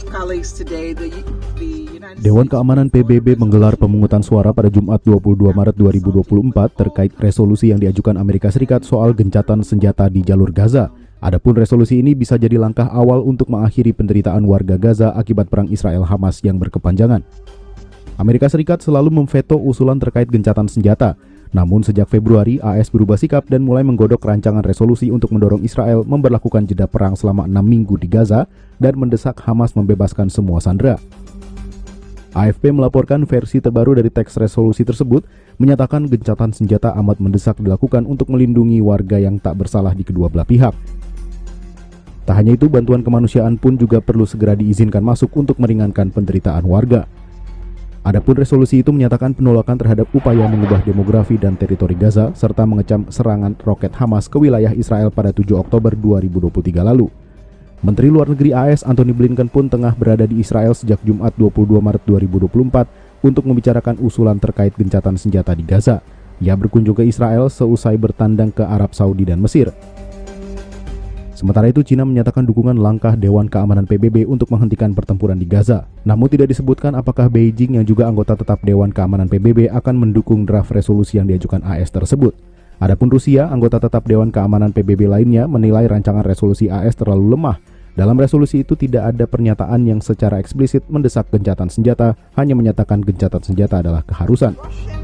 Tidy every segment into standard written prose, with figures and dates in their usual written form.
Dewan Keamanan PBB menggelar pemungutan suara pada Jumat 22 Maret 2024 terkait resolusi yang diajukan Amerika Serikat soal gencatan senjata di jalur Gaza. Adapun resolusi ini bisa jadi langkah awal untuk mengakhiri penderitaan warga Gaza akibat perang Israel-Hamas yang berkepanjangan. Amerika Serikat selalu memveto usulan terkait gencatan senjata. Namun sejak Februari, AS berubah sikap dan mulai menggodok rancangan resolusi untuk mendorong Israel memberlakukan jeda perang selama 6 minggu di Gaza dan mendesak Hamas membebaskan semua sandera. AFP melaporkan versi terbaru dari teks resolusi tersebut menyatakan gencatan senjata amat mendesak dilakukan untuk melindungi warga yang tak bersalah di kedua belah pihak. Tak hanya itu, bantuan kemanusiaan pun juga perlu segera diizinkan masuk untuk meringankan penderitaan warga. Adapun resolusi itu menyatakan penolakan terhadap upaya mengubah demografi dan teritori Gaza serta mengecam serangan roket Hamas ke wilayah Israel pada 7 Oktober 2023 lalu. Menteri Luar Negeri AS Antony Blinken pun tengah berada di Israel sejak Jumat 22 Maret 2024 untuk membicarakan usulan terkait gencatan senjata di Gaza. Ia berkunjung ke Israel seusai bertandang ke Arab Saudi dan Mesir. Sementara itu, China menyatakan dukungan langkah Dewan Keamanan PBB untuk menghentikan pertempuran di Gaza. Namun tidak disebutkan apakah Beijing yang juga anggota tetap Dewan Keamanan PBB akan mendukung draft resolusi yang diajukan AS tersebut. Adapun Rusia, anggota tetap Dewan Keamanan PBB lainnya, menilai rancangan resolusi AS terlalu lemah. Dalam resolusi itu tidak ada pernyataan yang secara eksplisit mendesak gencatan senjata, hanya menyatakan gencatan senjata adalah keharusan.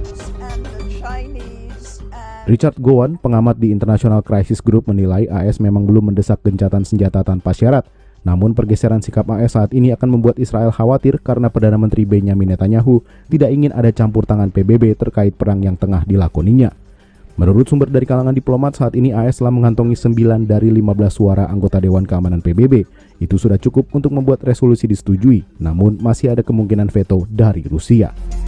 Richard Gowan, pengamat di International Crisis Group, menilai AS memang belum mendesak gencatan senjata tanpa syarat. Namun pergeseran sikap AS saat ini akan membuat Israel khawatir karena Perdana Menteri Benjamin Netanyahu tidak ingin ada campur tangan PBB terkait perang yang tengah dilakoninya. Menurut sumber dari kalangan diplomat, saat ini AS telah mengantongi 9 dari 15 suara anggota Dewan Keamanan PBB. Itu sudah cukup untuk membuat resolusi disetujui, namun masih ada kemungkinan veto dari Rusia.